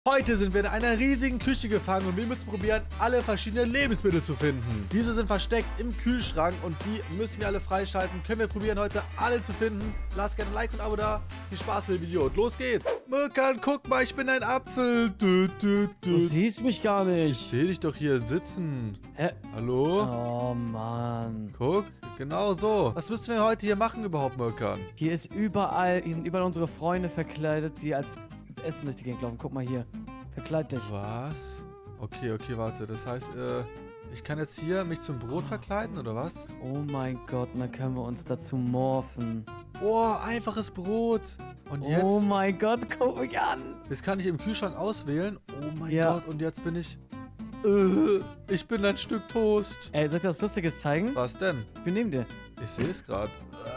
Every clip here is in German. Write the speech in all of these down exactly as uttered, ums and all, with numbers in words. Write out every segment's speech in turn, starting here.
Heute sind wir in einer riesigen Küche gefangen und wir müssen probieren, alle verschiedenen Lebensmittel zu finden. Diese sind versteckt im Kühlschrank und die müssen wir alle freischalten. Können wir probieren, heute alle zu finden. Lasst gerne ein Like und ein Abo da. Viel Spaß mit dem Video und los geht's. Mirkan, guck mal, ich bin ein Apfel. Du, du, du. Du siehst mich gar nicht. Ich sehe dich doch hier sitzen. Hä? Hallo? Oh, Mann. Guck, genau so. Was müssen wir heute hier machen überhaupt, Mirkan? Hier ist überall, hier sind überall unsere Freunde verkleidet, die als Essen durch die Gegend laufen. Guck mal hier. Verkleid dich. Was? Okay, okay, warte. Das heißt, äh, ich kann jetzt hier mich zum Brot verkleiden, oder was? Oh mein Gott, und dann können wir uns dazu morphen. Oh, einfaches Brot. Und jetzt? Oh mein Gott, guck mich an. Jetzt kann ich im Kühlschrank auswählen. Oh mein Ja. Gott, und jetzt bin ich... Äh, ich bin ein Stück Toast. Ey, soll ich dir was Lustiges zeigen? Was denn? Ich bin neben dir. Ich sehe es gerade.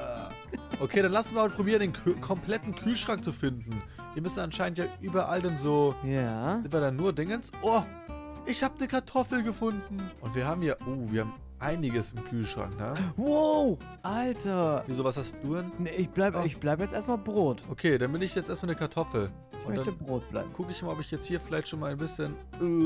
Okay, dann lassen wir heute probieren, den Kü kompletten Kühlschrank zu finden. Wir müssen anscheinend ja überall denn so... Ja. Sind wir da nur Dingens? Oh, ich habe eine Kartoffel gefunden. Und wir haben hier... Oh, wir haben einiges im Kühlschrank, ne? Wow, Alter. Wieso, was hast du denn? Nee, ich bleib, Oh. ich bleib jetzt erstmal Brot. Okay, dann bin ich jetzt erstmal eine Kartoffel. Ich Und möchte dann Brot bleiben. gucke ich mal, ob ich jetzt hier vielleicht schon mal ein bisschen...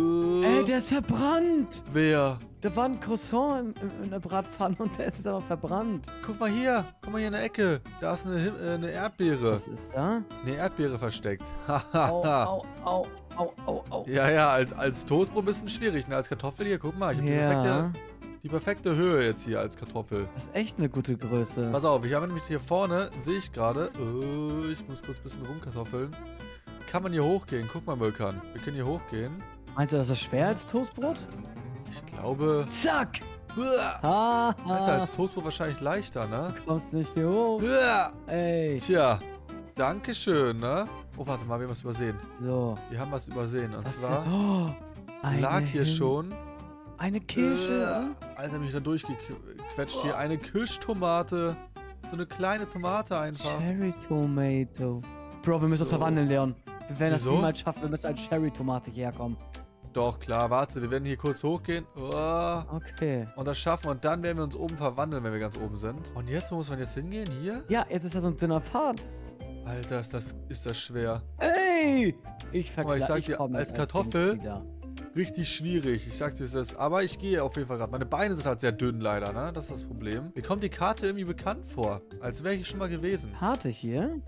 Äh, Ey, der ist verbrannt. wer? Da war ein Croissant in, in, in der Bratpfanne und der ist jetzt aber verbrannt. Guck mal hier. Guck mal hier in der Ecke. Da ist eine, Him- äh, eine Erdbeere. Was ist da? Eine Erdbeere versteckt. Au, Hahaha. au, au, au, au, au. Ja, ja, als, als Toastbrot ein bisschen schwierig. Ne? Als Kartoffel hier, guck mal. Ich habe die, Ja, perfekte, die perfekte Höhe jetzt hier als Kartoffel. das ist echt eine gute Größe. Pass auf, ich habe nämlich hier vorne, sehe ich gerade. Äh, ich muss kurz ein bisschen rumkartoffeln. Kann man hier hochgehen? Guck mal, Mirkan. Wir können hier hochgehen. Meinst du, das ist schwer als Toastbrot? Ich glaube... Zack! Uah, Ha, Alter, ha. als Toastbrot wahrscheinlich leichter, ne? Du kommst nicht hier hoch. Uah, Ey. Tja, Dankeschön, ne? Oh, warte mal, wir haben was übersehen. So. Wir haben was übersehen. Und Was zwar denn? Oh, eine lag hier Hin- schon... Eine Kirsche. Äh, Alter, mich da durchgequetscht hier. Eine Kirschtomate. So eine kleine Tomate einfach. Cherry Tomato. Bro, wir müssen uns So. verwandeln, Leon. Wir werden Wieso? das niemals schaffen. Wir müssen als Cherry Tomate hierher kommen. Doch, klar, warte. Wir werden hier kurz hochgehen. Oh. Okay. Und das schaffen wir. Und dann werden wir uns oben verwandeln, wenn wir ganz oben sind. Und jetzt, wo muss man jetzt hingehen? Hier? Ja, jetzt ist da so ein dünner Pfad. Alter, ist das, ist das schwer. Ey! Ich Guck mal, ich vergleiche. sag dir, als Kartoffel- Richtig schwierig. Ich sag's dir, es ist. Aber ich gehe auf jeden Fall gerade. Meine Beine sind halt sehr dünn leider, ne? Das ist das Problem. Mir kommt die Karte irgendwie bekannt vor. Als wäre ich schon mal gewesen. Harte hier?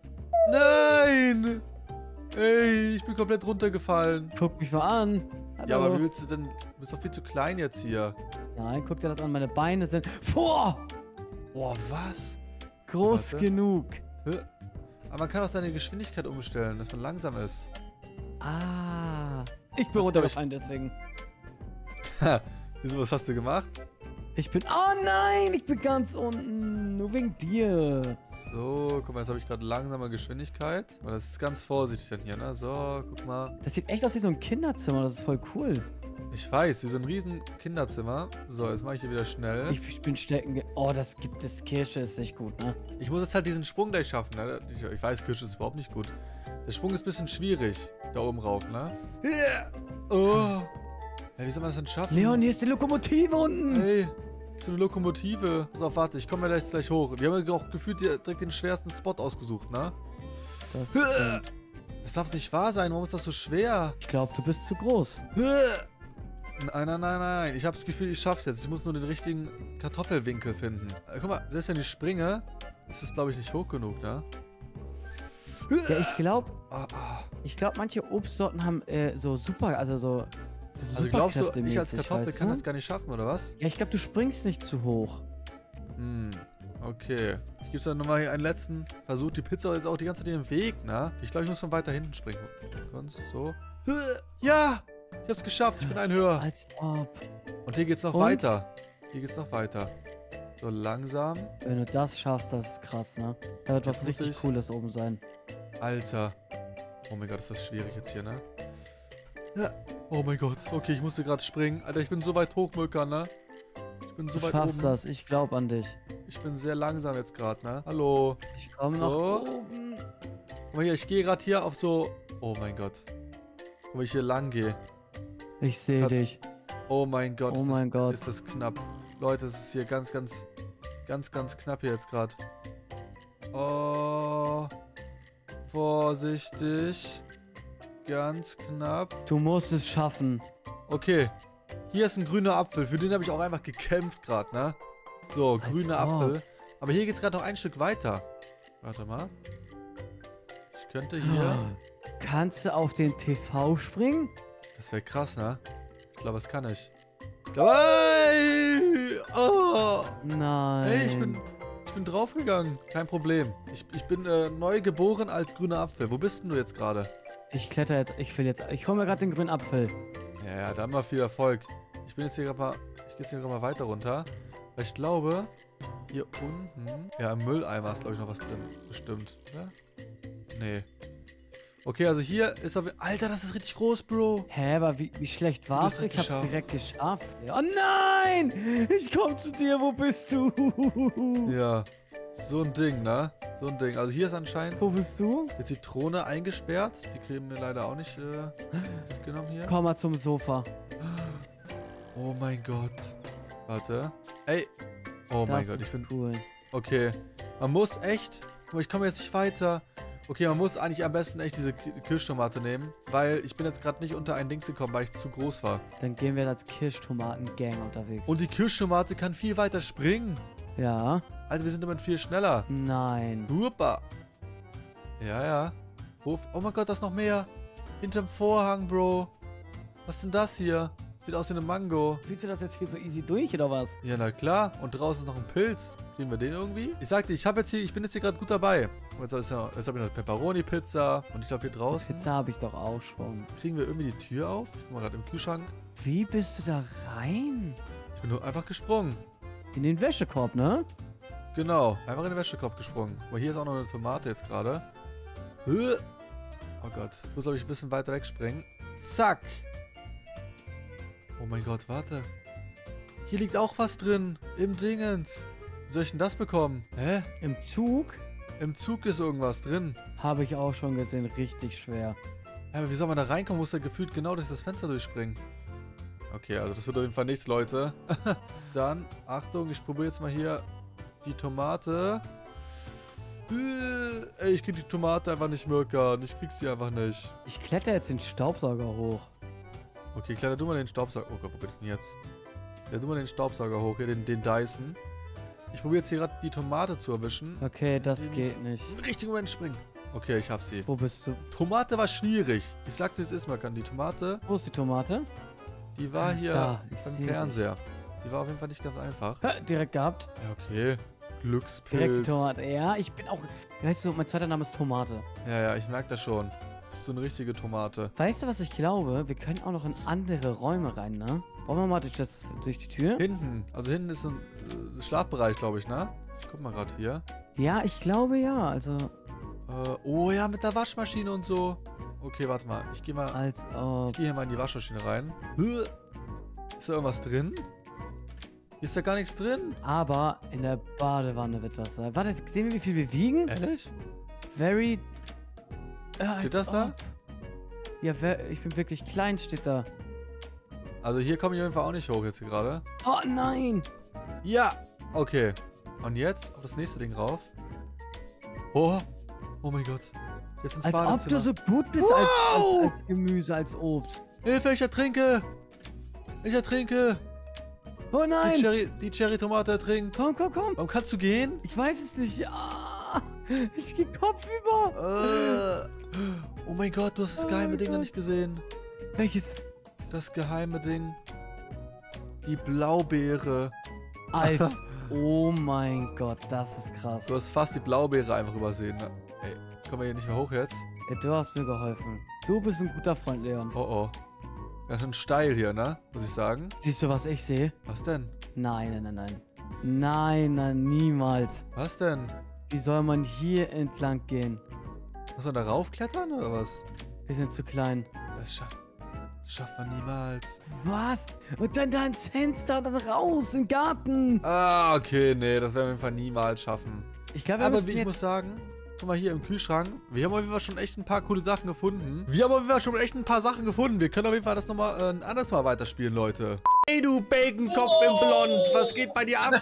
Nein! Ey, ich bin komplett runtergefallen. Guck mich mal an. Hallo. Ja, aber wie willst du denn... Du bist doch viel zu klein jetzt hier. Nein, guck dir das an. Meine Beine sind. Boah! Boah, was? Groß Warte. genug. Hä? Aber man kann auch seine Geschwindigkeit umstellen, dass man langsam ist. Ah. Ich bin Das runtergefallen deswegen. Wieso, was hast du gemacht? Ich bin. Oh nein, ich bin ganz unten. Nur wegen dir. So, guck mal, jetzt habe ich gerade langsame Geschwindigkeit. Aber das ist ganz vorsichtig dann hier, ne? So, guck mal. Das sieht echt aus wie so ein Kinderzimmer. Das ist voll cool. Ich weiß, wie so ein riesen Kinderzimmer. So, jetzt mache ich hier wieder schnell. Ich, ich bin stecken. ge- Oh, das gibt es. Kirsche ist nicht gut, ne? Ich muss jetzt halt diesen Sprung gleich schaffen, ne? Ich, ich weiß, Kirsche ist überhaupt nicht gut. Der Sprung ist ein bisschen schwierig. Da oben rauf, ne? Oh. Ja, wie soll man das denn schaffen? Leon, hier ist die Lokomotive unten. Hey, so eine Lokomotive. Pass auf, warte, ich komme ja gleich, gleich hoch. Wir haben ja auch gefühlt direkt den schwersten Spot ausgesucht, ne? Das stimmt. Das darf nicht wahr sein, warum ist das so schwer? Ich glaube, du bist zu groß. Nein, nein, nein, nein. Ich habe das Gefühl, ich schaff's jetzt. Ich muss nur den richtigen Kartoffelwinkel finden. Äh, guck mal, selbst wenn ich springe, ist es, glaube ich, nicht hoch genug, ne? Ja, ich glaube, Ah, ah. ich glaube, manche Obstsorten haben äh, so super, also so. so Also glaubst du, ich als Superkräftemäßig, Kartoffel weißt kann du? das gar nicht schaffen, oder was? Ja, ich glaube, du springst nicht zu hoch. Hm, okay. Ich gebe dann nochmal hier einen letzten Versuch. Die Pizza ist jetzt auch die ganze Zeit im Weg, ne? Ich glaube, ich muss von weiter hinten springen. Ganz so. Ja! Ich hab's geschafft. Ich bin ein höher. Als ob. Und hier geht's noch Und? weiter. Hier geht's noch weiter. So langsam. Wenn du das schaffst, das ist krass, ne? Da wird Jetzt was muss richtig ich- Cooles oben sein. Alter. Oh mein Gott, ist das schwierig jetzt hier, ne? Ja. Oh mein Gott. Okay, ich musste gerade springen. Alter, ich bin so weit hoch, Mirkan, ne? Ich bin so Du weit schaffst oben. das, ich glaube an dich. Ich bin sehr langsam jetzt gerade, ne? Hallo. Ich komme So. nach oben. Guck mal hier, ich gehe gerade hier auf so... Oh mein Gott. Guck mal, ich hier lang gehe. Ich sehe Hat- dich. Oh mein Gott. Oh ist mein das, Gott. Ist das knapp. Leute, es ist hier ganz, ganz, ganz, ganz knapp hier jetzt gerade. Oh. Vorsichtig. ganz knapp. Du musst es schaffen. Okay. Hier ist ein grüner Apfel. Für den habe ich auch einfach gekämpft gerade, ne? So, Als grüner ob. Apfel. Aber hier geht es gerade noch ein Stück weiter. Warte mal. Ich könnte hier... Kannst du auf den T V springen? Das wäre krass, ne? Ich glaube, das kann ich. Ich glaube... Ey! Oh! Nein. Ey, ich bin... Ich bin draufgegangen. Kein Problem. Ich, ich bin äh, neu geboren als grüner Apfel. Wo bist denn du jetzt gerade? Ich kletter jetzt. Ich will jetzt. Ich hole mir gerade den grünen Apfel. Ja, ja, dann mal viel Erfolg. Ich bin jetzt hier gerade mal... Ich gehe jetzt hier gerade mal weiter runter. Weil ich glaube... Hier unten... Ja, im Mülleimer ist, glaube ich, noch was drin. Bestimmt, oder? Nee. Okay, also hier ist auf... Alter, das ist richtig groß, Bro. Hä, aber wie, wie schlecht warst du? direkt Ich hab's geschafft. direkt geschafft. Oh nein! Ich komm zu dir, wo bist du? Ja, so ein Ding, ne? So ein Ding. Also hier ist anscheinend Wo bist du? eine Zitrone eingesperrt. Die kriegen wir leider auch nicht äh, mitgenommen hier. Komm mal zum Sofa. Oh mein Gott. Warte. Ey. Oh mein Das Gott, ich ist bin... cool. Okay. Man muss echt... Guck mal, ich komme jetzt nicht weiter. Okay, man muss eigentlich am besten echt diese Ki- Kirschtomate nehmen. Weil ich bin jetzt gerade nicht unter ein Dings gekommen, weil ich zu groß war. Dann gehen wir als Kirschtomaten-Gang unterwegs. Und die Kirschtomate kann viel weiter springen. Ja. Also wir sind damit viel schneller. Nein. Super. Ja, ja. Wo, oh mein Gott, da ist noch mehr. Hinterm Vorhang, Bro. Was ist denn das hier? Sieht aus wie eine Mango. Spielst du das jetzt hier so easy durch, oder was? Ja, na klar. Und draußen ist noch ein Pilz. Kriegen wir den irgendwie? Ich sagte, ich habe jetzt hier, ich bin jetzt hier gerade gut dabei. Und Jetzt, ja, jetzt habe ich noch Pepperoni-Pizza. Und ich glaube hier draußen Pizza habe ich doch auch schon. kriegen wir irgendwie die Tür auf. Ich guck mal gerade im Kühlschrank. Wie bist du da rein? Ich bin nur einfach gesprungen. In den Wäschekorb, ne? Genau. Einfach in den Wäschekorb gesprungen. Aber hier ist auch noch eine Tomate jetzt gerade. Äh. Oh Gott. Ich muss, glaube ich, ein bisschen weiter wegspringen. Zack. Oh mein Gott, warte. Hier liegt auch was drin. Im Dingens. Wie soll ich denn das bekommen? Hä? Im Zug Im Zug ist irgendwas drin. habe ich auch schon gesehen. Richtig schwer. Ja, aber wie soll man da reinkommen? Muss er gefühlt genau durch das Fenster durchspringen. Okay, also das wird auf jeden Fall nichts, Leute. Dann, Achtung, ich probiere jetzt mal hier die Tomate. Äh, Ey, ich krieg die Tomate einfach nicht möckern. Ich krieg sie einfach nicht. Ich kletter jetzt den Staubsauger hoch. Okay, kletter du mal den Staubsauger. Oh Gott, wo bin ich denn jetzt? Kletter du mal den Staubsauger hoch, hier, den, den Dyson. Ich probiere jetzt hier gerade die Tomate zu erwischen. Okay, das Indem geht nicht. Im richtigen Moment springen. Okay, ich hab sie. Wo bist du? Tomate war schwierig. Ich sag's, wie es ist, man kann. Die Tomate, Wo ist die Tomate? die war hier Da, ich beim seh Fernseher. Die war auf jeden Fall nicht ganz einfach. Ha, direkt gehabt. Ja, okay. Direkt die Glückspilz. Tomate. Ja, ich bin auch... Weißt du, mein zweiter Name ist Tomate. Ja, ja, ich merke das schon. Bist du eine richtige Tomate. Weißt du, was ich glaube? Wir können auch noch in andere Räume rein, ne? Wollen wir mal durch, das, durch die Tür? Hinten. Also hinten ist ein äh, Schlafbereich, glaube ich, ne? Ich guck mal gerade hier. Ja, ich glaube ja. Also, Äh, oh ja, mit der Waschmaschine und so. Okay, warte mal. Ich gehe mal... als ob... Ich gehe hier mal in die Waschmaschine rein. Huh. Ist da irgendwas drin? Hier ist da gar nichts drin. Aber in der Badewanne wird was sein. Warte, jetzt sehen wir, wie viel wir wiegen? Ehrlich? Very... Äh, Steht als das da? ob. Ja, ver- ich bin wirklich klein, steht da. Also hier komme ich auf jeden Fall auch nicht hoch jetzt hier gerade. Oh nein! Ja! Okay. Und jetzt auf das nächste Ding rauf. Oh! Oh mein Gott. Jetzt ins Als ob du Badezimmer. so gut bist als, Wow! als, als Gemüse, als Obst. Hilfe, ich ertrinke! Ich ertrinke! Oh Die nein! Cherry, die Cherry-Tomate ertrinkt. Komm, komm, komm! Warum kannst du gehen? Ich weiß es nicht. Ja. Ich geh kopfüber. Äh. Oh mein Gott, du hast das Oh geheime mein Ding noch Gott. nicht gesehen. Welches? Das geheime Ding. Die Blaubeere. Als. Oh mein Gott, das ist krass. Du hast fast die Blaubeere einfach übersehen. Ne? Ey, kommen wir hier nicht mehr hoch jetzt? Ja, du hast mir geholfen. Du bist ein guter Freund, Leon. Oh oh. Ganz schön steil hier, ne? Muss ich sagen. Siehst du, was ich sehe? Was denn? Nein, nein, nein, nein. Nein, nein, niemals. Was denn? Wie soll man hier entlang gehen? Muss man da raufklettern oder was? Wir sind zu klein. Das schafft, schafft man niemals. Was? Und dann da ins Fenster, dann raus, im Garten. Ah, okay, nee, das werden wir auf jeden Fall niemals schaffen. Ich glaube, wir Aber müssen wie ich jetzt... muss sagen, guck mal hier im Kühlschrank. Wir haben auf jeden Fall schon echt ein paar coole Sachen gefunden. Wir haben auf jeden Fall schon echt ein paar Sachen gefunden. Wir können auf jeden Fall das nochmal äh, ein anderes Mal weiterspielen, Leute. Hey, du Baconkopf Oh. im Blond. Was geht bei dir ab?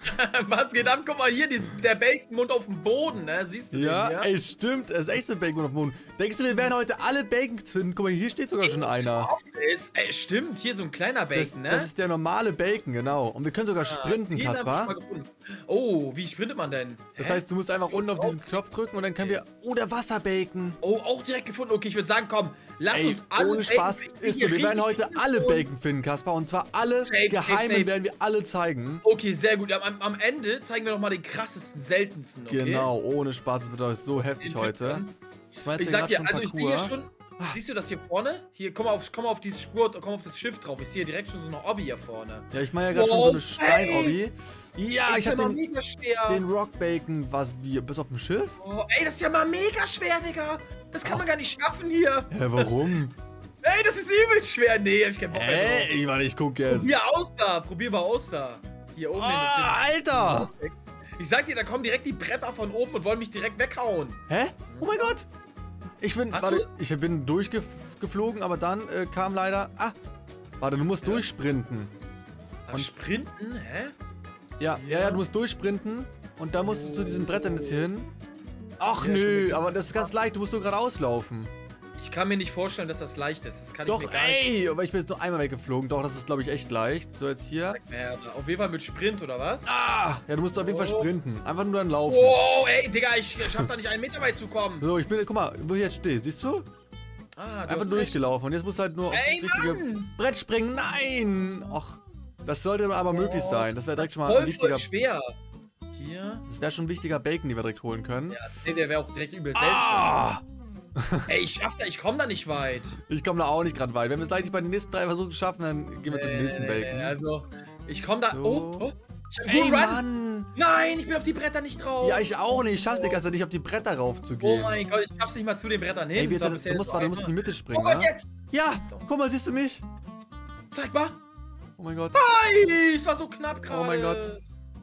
Was geht ab? Guck mal hier, dies, der Baconmund auf dem Boden, ne? Siehst du Ja, den hier? ey, stimmt. Es ist echt so ein Bacon auf dem Mond. Denkst du, wir werden heute alle Bacons finden? Guck mal, hier steht sogar schon einer. Ist, ey, stimmt, hier so ein kleiner Bacon, Das, ne? das ist der normale Bacon, genau. Und wir können sogar sprinten, Den hab ich Kaspar. mal gefunden. Oh, wie sprintet man denn? Das Hä? heißt, du musst einfach unten auf diesen Knopf drücken und dann können wir... Oh, der Wasserbacon. Oh, auch direkt gefunden. Okay, ich würde sagen, komm, lass Ey, uns alle ohne Spaß Bacon ist hier so. Wir werden richtig heute alle finden. Bacon finden, Kaspar. Und zwar alle Safe, geheimen safe, safe. werden wir alle zeigen. Okay, sehr gut. Am, am Ende zeigen wir noch mal den krassesten, seltensten, okay? Genau, ohne Spaß. Es wird heute so heftig Den heute. Typen. Ich, mein, Ich jetzt ja sag dir, grad schon also ich sehe hier Parcours. schon... Siehst du das hier vorne? Hier, komm mal auf, komm mal auf dieses Spur, komm auf das Schiff drauf. Ich sehe direkt schon so eine Obby hier vorne. Ja, ich mache ja gerade schon so eine Stein-Obby. Ja, Ey, ich hab ist ja mal den, mega schwer. den Rock Bacon. Was, wie, bis auf dem Schiff? Oh, ey, das ist ja mal mega schwer, Digga. Das kann man gar nicht schaffen hier. Hä, warum? Ey, das ist übel schwer. Nee, hab ich keinen Bock mehr drauf. Hä? Ich warte, ich guck jetzt. Probier aus da. Probier mal aus da. Hier oben. Oh, hin, Alter! hin. Ich sag dir, da kommen direkt die Bretter von oben und wollen mich direkt weghauen. Hä? Oh mein Gott! Ich bin, Hast warte, du's? ich bin durchgeflogen, aber dann äh, kam leider... Ah, warte, du musst Ja. durchsprinten. Ah, Und- Sprinten? Hä? Ja, ja, Ja. ja, du musst durchsprinten und dann musst du zu diesen Brettern jetzt hier hin. Ach Ja, nö, schon aber das ist ganz leicht, du musst nur geradeaus laufen. Ich kann mir nicht vorstellen, dass das leicht ist. Das kann Doch, ich mir gar nicht ey, aber ich bin jetzt nur einmal weggeflogen. Doch, das ist, glaube ich, echt leicht. So, jetzt hier. mehr. Auf jeden Fall mit Sprint, oder was? Ah, ja, du musst auf jeden Fall Oh. sprinten. Einfach nur dann laufen. Wow, ey, Digga, ich schaff da nicht einen Meter weit zu kommen. So, ich bin, guck mal, wo ich jetzt stehe, siehst du? Ah, du Einfach hast durchgelaufen. Und jetzt musst du halt nur auf Ey, das richtige Mann! Brett springen. Nein! Ach, das sollte aber möglich Oh, sein. Das wäre direkt schon mal Voll, ein wichtiger... voll schwer. Hier. Das wäre schon ein wichtiger Bacon, den wir direkt holen können. Ja, nee, der wäre auch direkt übel selbst. Ah! Ey, ich schaff da, ich komm da nicht weit. Ich komme da auch nicht gerade weit. Wenn wir es gleich nicht bei den nächsten drei Versuchen schaffen, dann gehen wir zum Nee, nächsten nee, Bacon. nee, also, ich komm da. So. Oh, oh. Ich hab einen Ey, guten Run. Mann! Nein, ich bin auf die Bretter nicht drauf. Ja, ich auch nicht. Ich schaff's nicht, also nicht auf die Bretter Oh raufzugehen. mein Gott, ich schaff's nicht mal zu den Brettern hin. Ey, wir, Das war du, bisher du musst, so warte, du musst in die einfach. Mitte springen, Oh Gott, ne? jetzt! Ja! Guck mal, siehst du mich? Zeig mal. Oh mein Gott. Nein, es war so knapp gerade. Oh mein Gott.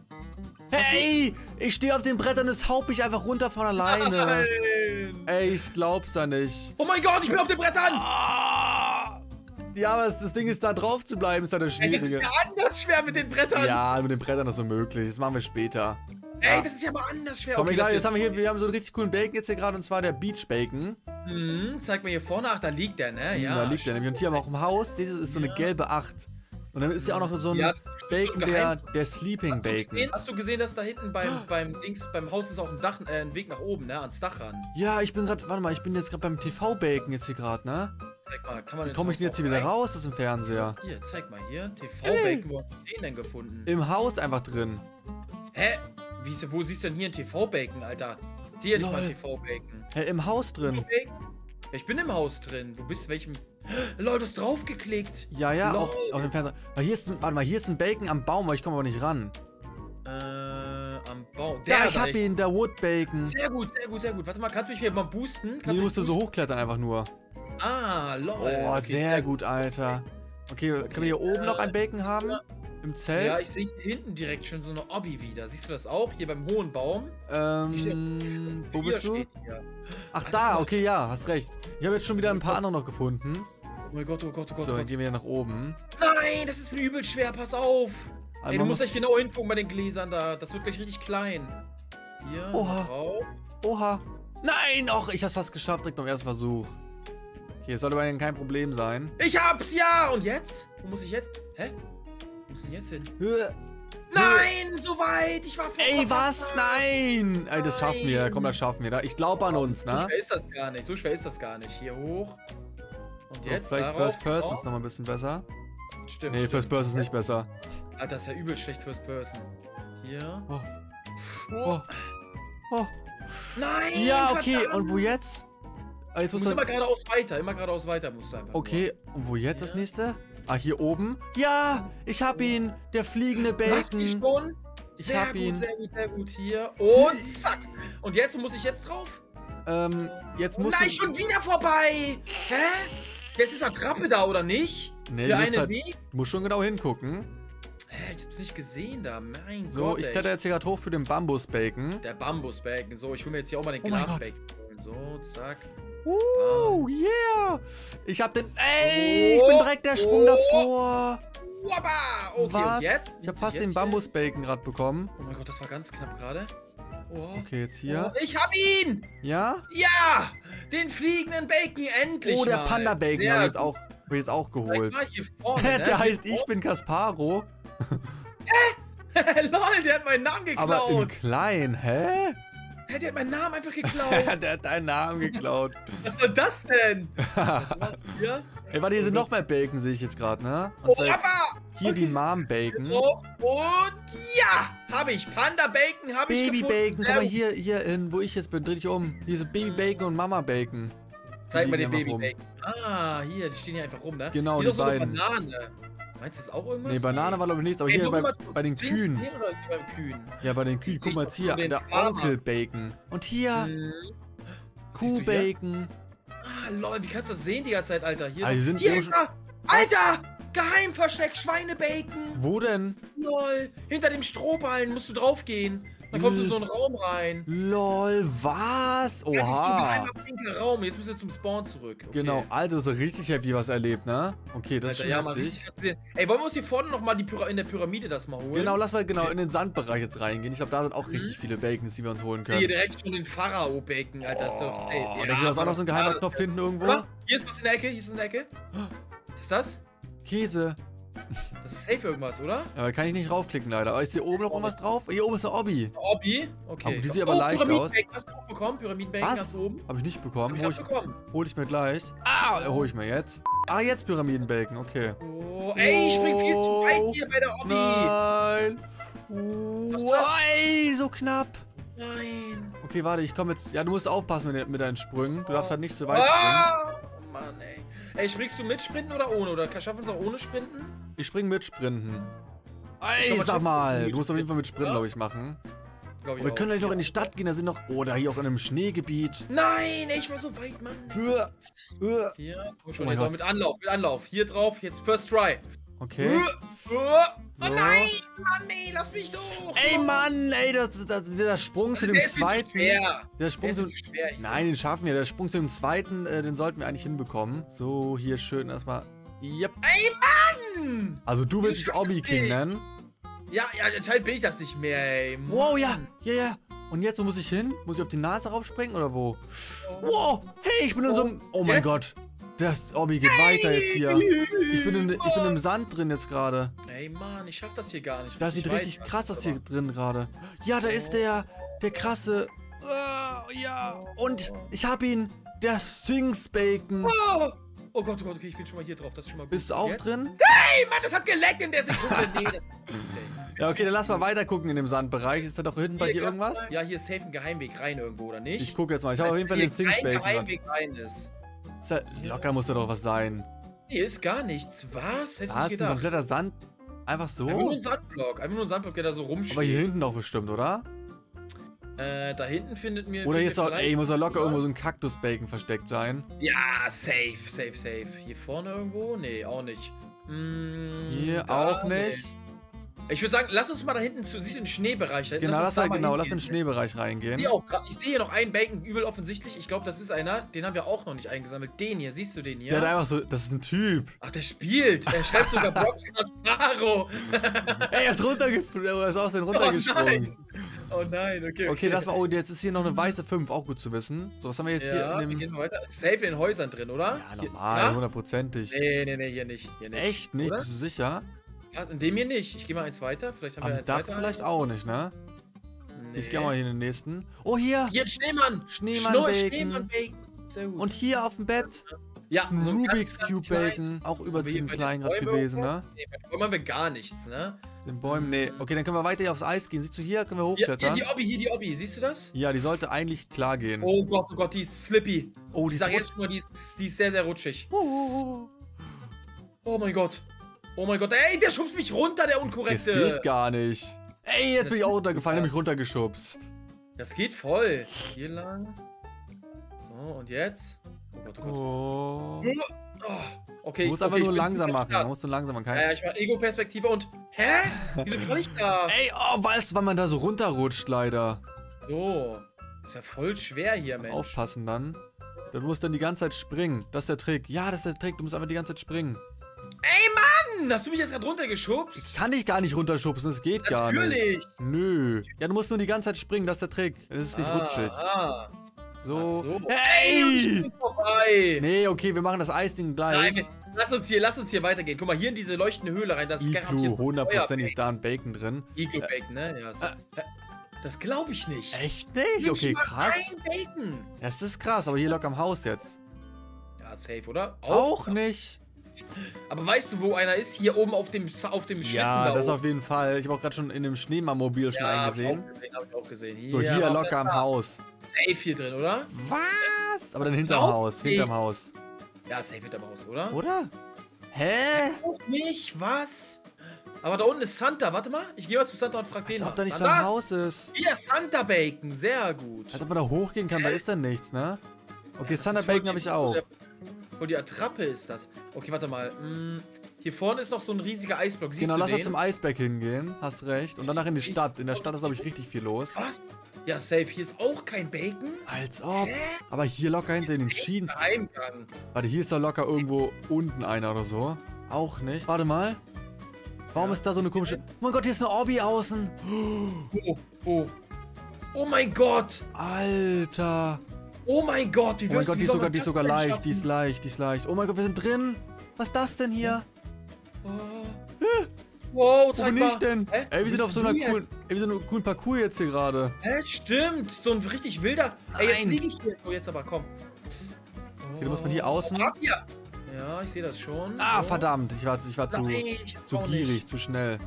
Hey! Ich stehe auf den Brettern und es haut mich einfach runter von alleine. Nein. Ey, ich glaub's da nicht. Oh mein Gott, ich bin auf den Brettern. Ah! Ja, aber das, das Ding ist, da drauf zu bleiben, ist da das Ey, das ist Schwierige. ja anders schwer mit den Brettern. Ja, mit den Brettern ist so möglich. Das machen wir später. Ey, Ja. das ist ja mal anders schwer. Komm, Okay, egal, das jetzt haben wir hier, wird- wir haben so einen richtig coolen Bacon jetzt hier gerade, und zwar der Beach Bacon. Hm, zeig mal hier vorne. Ach, da liegt der, ne? Ja. da liegt der nämlich. Und hier haben wir auch im Haus, das ist so eine Ja. gelbe acht. Und dann ist ja auch noch so ein Ja, Bacon, so der, geheim. der Sleeping Bacon. Gesehen? Hast du gesehen, dass da hinten beim, beim Dings, beim Haus ist auch ein Dach, äh, ein Weg nach oben, ne? Ans Dach ran. Ja, ich bin gerade, warte mal, ich bin jetzt gerade beim T V-Bacon jetzt hier gerade, ne? Zeig mal, kann man Wie komme ich denn jetzt hier wieder raus aus dem Fernseher? Hier, zeig mal hier. T V-Bacon, wo hast du den denn gefunden? Im Haus einfach drin. Hä? Wie ist, wo siehst du denn hier ein T V-Bacon, Alter? Sieh ja nicht mal Lol. T V-Bacon. Hä, im Haus drin. Ja, ich bin im Haus drin. Du bist welchem... Leute, du hast draufgeklickt. Ja, ja, Lol. auf, auf dem Fernseher. Aber hier ist ein, warte mal, hier ist ein Bacon am Baum, aber ich komme aber nicht ran. Äh, am Baum. Ja, ich da hab rechts. ihn, der Wood Bacon. Sehr gut, sehr gut, sehr gut. Warte mal, kannst du mich hier mal boosten? Kannst Nee, du mich musst so boosten? hochklettern einfach nur. Ah, lol. Oh, Okay, sehr gut, Alter. Okay, können wir hier oben noch ein Bacon haben? ja. Im Zelt? Ja, ich sehe hier hinten direkt schon so eine Obby wieder. Siehst du das auch? Hier beim hohen Baum. Die steht- ähm, wo Hier bist du? steht hier. Ach, Warte da, mal. okay, ja, hast recht. Ich habe jetzt schon wieder ein paar andere noch gefunden. Oh mein Gott, oh Gott, oh Gott, So, oh dann Gott. gehen wir hier nach oben. Nein, das ist übel schwer, pass auf. Also Ey, du man musst muss- echt genau hingucken bei den Gläsern da. Das wird gleich richtig klein. Hier, Oha. drauf. Oha. Nein, och, ich hab's fast geschafft, direkt beim ersten Versuch. Okay, das sollte bei Ihnen kein Problem sein. Ich hab's, ja! Und jetzt? Wo muss ich jetzt? Hä? Wo muss ich denn jetzt hin? Äh, Nein, so weit! Ich war vor Ey, was? Nein! Ey, das schaffen wir. Nein. Komm, das schaffen wir. Da. Ich glaube an uns, So ne? schwer ist das gar nicht. So schwer ist das gar nicht. Hier hoch. Und So, jetzt vielleicht darauf. First Person drauf. ist noch mal ein bisschen besser. Stimmt. Nee, stimmt. First Person ist nicht besser. Alter, das ist ja übel schlecht First Person. Hier. Oh. Oh. Oh. Nein! Ja, okay. verdammt. Und wo jetzt? Ah, jetzt Du musst musst du... immer geradeaus weiter. Immer geradeaus weiter musst du einfach. Okay, und wo jetzt das Ja. nächste? Ah, hier oben? Ja, ich hab ihn. Der fliegende Nur. Hast du ihn Bacon. schon? Ich Sehr hab gut, ihn. sehr gut, sehr gut. Hier. Und zack. Und jetzt, wo muss ich jetzt drauf? Ähm, jetzt musst Nein, du... schon wieder vorbei! Hä? Jetzt ist Attrappe da, oder nicht? Nee, Der du musst, eine halt, Weg? du musst schon genau hingucken. Hä, ich hab's nicht gesehen da. Mein So, Gott, ich ey. kletter jetzt hier gerade hoch für den Bambus-Bacon. Der Bambus-Bacon. So, ich hole mir jetzt hier auch mal den Oh mein Gott. Glas-Bacon. So, zack. Uh, yeah. Ich hab den... Ey, ich Oh, bin direkt der Sprung oh. davor. Wabba. Okay, Was? und jetzt? Ich habe fast Jetzt den hier? Bambus-Bacon gerade bekommen. Oh mein Gott, das war ganz knapp gerade. Oh. Okay, jetzt hier. Oh, ich hab ihn! Ja? Ja! Den fliegenden Bacon, endlich Oh, der mal. Panda-Bacon Sehr habe ich jetzt gut. auch, hab ich jetzt auch Zeig geholt. mal hier vorne, ne? Der heißt Hier Ich bin Kasparo. vorne. Lol, der hat meinen Namen Aber in geklaut. klein, hä? Hä, der hat meinen Namen einfach geklaut. Der hat deinen Namen geklaut. Was soll das denn? Hier. Ey, warte, hier sind noch mehr Bacon, sehe ich jetzt gerade, ne? Und Oh, zwar jetzt aber! hier die Mom-Bacon. Drauf. Und ja! Habe ich. Panda-Bacon habe ich gefunden. Baby-Bacon, Sehr guck mal gut. hier, hier hin, wo ich jetzt bin, dreh dich um. Hier sind Baby-Bacon und Mama-Bacon. Zeig mal den liegen einfach Baby-Bacon. Ah, hier, die stehen hier einfach rum, ne? Genau, hier die ist auch so eine beiden. Banane. Meinst du das auch irgendwas? Nee, Banane war glaube ich nichts, aber Ey, hier guck bei, mal, bei den links Kühen. hier oder beim Kühen? Ja, bei den Kühen. Ich Guck mal seh jetzt hier, doch nur der den Farmer. Onkel-Bacon. Und hier, Hm. Was siehst du hier? Kuh-Bacon. Ah, lol, wie kannst du das sehen die ganze Zeit, Alter? Hier, Ah, hier noch- sind hier irgendwo Alter! Alter! Geheimversteck, Schweinebacon! Wo denn? Lol, hinter dem Strohballen musst du draufgehen. Dann kommst du in so einen Raum rein. Lol, was? Das ist so ein Oha. geheimer pinker Raum. Jetzt müssen wir zum Spawn zurück. Okay. Genau, also so richtig happy was erlebt, ne? Okay, das ist Alter, schon ja, Mann, heftig. richtig krass gesehen. Ey, wollen wir uns hier vorne nochmal in der Pyramide das mal holen? Genau, lass mal genau in den Sandbereich jetzt reingehen. Ich glaube, da sind auch richtig viele Bacons, die wir uns holen Ich sehe hier können. direkt schon den Pharao-Bacon, Alter. Das ist doch safe. Oh, denkst du, da ist auch noch so ein geheimer das- Knopf hinten irgendwo? Oder? Hier ist was in der Ecke, hier ist was in der Ecke. Was ist das? Käse. Das ist safe irgendwas, oder? Ja, aber kann ich nicht raufklicken leider. Aber ist hier oben noch irgendwas drauf? Hier oben ist der Obby. Obby? Okay. Aber die sieht aber oh, leicht Pyramidenbacon hast du auch bekommen? Pyramidenbacon Was? ganz oben? Habe ich nicht bekommen. Hab Hol ich ich, auch bekommen. hol ich mir gleich. Ah, hol ich mir jetzt. Ah, jetzt Pyramidenbacon, okay. Oh, ey, ich spring viel zu weit hier bei der Obby. Nein. Oh, ey, so knapp. Nein. Okay, warte, ich komme jetzt. Ja, du musst aufpassen mit, mit deinen Sprüngen. Du darfst halt nicht so weit springen. Ah, oh Mann, ey. Ey, springst du mit Sprinten oder ohne? Oder schaffen wir es auch ohne Sprinten? Ich spring mit Sprinten. Ich Ey, glaub, sag man mal. schafft Du musst auf jeden Fall mit mit Sprinten, oder? glaube ich, machen. Glaube ich Wir auch. können gleich noch in die Stadt gehen. Da sind noch. Oder hier auch in einem Schneegebiet. Nein, ey, ich war so weit, Mann. Hör, hör. Hier, komm schon, Oh mein jetzt auch Gott. mit Anlauf, mit Anlauf. Hier drauf, jetzt First Try. Okay. Oh, oh So. nein, Mann, ey, lass mich durch. Ey, Mann, ey, das, das, der Sprung zu Also dem der ist viel zu zweiten. schwer. Der Der Sprung ist zu. viel zu schwer. Nein, den schaffen wir. Der Sprung zu dem zweiten, äh, den sollten wir eigentlich hinbekommen. So, hier schön erstmal. Yep. Ey, Mann! Also du willst Ich dich schaff Obby das King nicht. nennen? Ja, ja, anscheinend bin ich das nicht mehr, ey. Mann. Wow, ja, ja, ja. Und jetzt, wo muss ich hin? Muss ich auf die Nase raufspringen oder wo? Wow, hey, ich bin in so einem... Oh mein Jetzt? Gott. Das Obby geht weiter jetzt hier. Ich bin, in, ich bin im Sand drin jetzt gerade. Ey, Mann, ich schaff das hier gar nicht. Das sieht richtig weit, krass aus hier aber- drin gerade. Ja, da ist der, der krasse... Oh, ja, und ich hab ihn. Der Sphinx Bacon. Oh, oh Gott, oh Gott, okay, ich bin schon mal hier drauf. Das ist schon mal gut. Bist du auch Jetzt? drin? Ey, Mann, das hat geleckt in der Sekunde. Nee, das... Ja, okay, dann lass mal weiter gucken in dem Sandbereich. Ist da doch hinten bei Hier dir kann- irgendwas? Ja, hier ist safe ein Geheimweg rein irgendwo, oder nicht? Ich gucke jetzt mal. Ich habe auf jeden Fall den Hier Sphinx kein Bacon. dran. Geheimweg rein ist. Ist da, locker muss da doch was sein. Nee, ist gar nichts. Was? Hätte ich Da nicht ist ein gedacht. kompletter Sand. Einfach Einfach nur so. ein Sandblock. Einfach nur ein Sandblock, der da so rumsteht. Aber hier hinten doch bestimmt, oder? Äh, da hinten findet mir... Oder hier findet ist doch, vielleicht- ey, muss doch locker irgendwo so ein Kaktus-Bacon versteckt sein. Ja, safe, safe, safe. Hier vorne irgendwo? Nee, auch nicht. Mm, Hier da, auch nee. nicht. Ich würde sagen, lass uns mal da hinten zu, siehst du den Schneebereich? Da hinten, Genau, uns lass da mal, genau, lass in hingehen. den Schneebereich Ich reingehen. sehe, auch grad, ich sehe hier noch einen Bacon, übel offensichtlich. Ich glaube, das ist einer. Den haben wir auch noch nicht eingesammelt. Den hier, siehst du den hier? Der hat einfach so, das ist ein Typ. Ach, der spielt. Er schreibt sogar Brox Casparo. Ey, er ist runtergeflogen, er ist aus den runtergesprungen. Oh nein, okay. Okay, das war, oh, jetzt ist hier noch eine weiße fünf, auch gut zu wissen. So, was haben wir jetzt Ja, hier wir in dem... gehen mal weiter. Safe in den Häusern drin, oder? Ja, Hier- normal, ja? hundertprozentig. Nee, nee, nee, hier nicht. Hier nicht. Echt nicht? Oder? Bist du sicher? Ja, in dem hier nicht. Ich gehe mal eins weiter. Vielleicht haben wir Am eins Dach weiter. vielleicht auch nicht, ne? Nee. Ich geh mal hier in den nächsten. Oh, hier! Hier, ein Schneemann. Schneemann-Bacon. Schno- Schneemann-Bacon. Sehr gut. Und hier auf dem Bett ja, ein so ein Rubik's ganz, ganz Cube klein- Bacon. Auch Haben wir hier übertrieben bei den klein gerade Bäumen gewesen, irgendwo? ne? Nee, bei den Bäumen haben wir gar nichts, ne? Den Bäumen, nee. Okay, dann können wir weiter hier aufs Eis gehen. Siehst du hier? Können wir Hier, hier hochklettern? die Obby, hier die Obby. Siehst du das? Ja, die sollte eigentlich klar gehen. Oh Gott, oh Gott, die ist slippy. Oh, die Ich ist sag rot. jetzt schon mal, die ist, die ist sehr, sehr rutschig. Oh, Oh mein Gott. Oh mein Gott. Ey, der schubst mich runter, der das Unkorrekte. geht gar nicht. Ey, jetzt bin ich auch runtergefallen, der hat mich runtergeschubst. Das geht voll. Hier lang. So, und jetzt? Oh Gott, oh Gott. Oh. Oh, okay. Du musst okay, einfach ich nur bin langsam gut am machen. Start. Du musst nur langsam machen. Kein... Ja, ja, ich mach Ego-Perspektive und... Hä? Wieso fall ich da? Ey, oh, weißt du, weil man da so runterrutscht, leider. So. Ist ja voll schwer hier, Mensch. Aufpassen dann. Du musst dann die ganze Zeit springen. Das ist der Trick. Ja, das ist der Trick. Du musst einfach die ganze Zeit springen. Ey, Mann! Hast du mich jetzt gerade runtergeschubst? Ich kann dich gar nicht runterschubsen, das geht gar Natürlich. nicht. Nö. Ja, du musst nur die ganze Zeit springen, das ist der Trick. Es ist nicht ah, rutschig. Ah. So. Ach so. Hey! Ey, ich bin vorbei. Nee, okay, wir machen das Eisding gleich. Nein, lass uns hier, lass uns hier weitergehen. Guck mal, hier in diese leuchtende Höhle rein. Das ist Iglu, garantiert hundertprozentig ist da ein Bacon drin. Iglu-Bacon, ne? Ja, so. Äh. Das glaube ich nicht. Echt nicht? Okay, mal krass. Kein Bacon. Das ist krass, aber hier locker am Haus jetzt. Ja, safe, oder? Auch nicht. Aber weißt du, wo einer ist? Hier oben auf dem, auf dem Schlitten. Ja, da das oben. auf jeden Fall. Ich habe auch gerade schon in dem Schneemann-Mobil schon Ja, einen gesehen. Hab ich auch gesehen, hab ich auch gesehen. So, Ja, hier aber locker am da- Haus. Safe hier drin, oder? Was? Aber dann hinterm Glaub Haus. nicht. Hinterm Haus. Ja, safe hinterm Haus, oder? Oder? Hä? Auch nicht, was? Aber da unten ist Santa. Warte mal, ich gehe mal zu Santa und frag den Als mal. ob da nicht Santa? beim Haus ist. Hier, Santa Bacon, sehr gut. Als ob man da hochgehen kann, da ist dann nichts, ne? Okay, Das Thunder ist voll Bacon habe die- ich auch. Voll die Attrappe ist das. Okay, warte mal. Hm, hier vorne ist noch so ein riesiger Eisblock. Siehst Genau, du lass den? uns zum Eisberg hingehen. Hast recht. Und danach in die Stadt. In der Stadt ist, glaube ich, richtig viel los. Was? Ja, safe. Hier ist auch kein Bacon. Als ob. Hä? Aber hier locker hinter den Schienen. Geheimgang. Warte, hier ist doch locker irgendwo unten einer oder so. Auch nicht. Warte mal. Warum Ja. ist da so eine komische... Oh mein Gott, hier ist eine Obby außen. Oh, oh. Oh mein Gott. Alter. Oh mein Gott. Wie Oh mein wirst- Gott, wie die ist soll sogar, man die ist das sogar denn leicht. Die ist schaffen? leicht, die ist leicht. Oh mein Gott, wir sind drin. Was ist das denn hier? Oh. Wow, Wo zeig bin mal. ich denn? Hä? Ey, wir Wo sind auf bist so du einer jetzt? coolen... Ey, wir sind auf einem coolen Parcours jetzt hier gerade. Hä, stimmt. So ein richtig wilder. Ey, jetzt Nein. liege ich hier. Oh, jetzt aber, komm. Okay, du musst mal hier außen... Ab hier. Ja, ich sehe das schon. Ah, So. verdammt. Ich war, ich war zu, Nein, ich hab's zu auch gierig, nicht. zu schnell.